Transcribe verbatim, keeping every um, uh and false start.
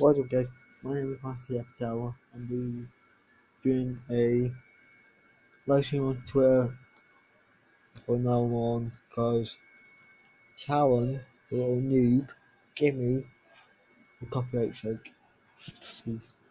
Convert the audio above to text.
What's up guys, my name is MATTYFTL and we're doing a live stream on Twitter from now on because Talon, the little noob, gave me a copyright strike. Peace.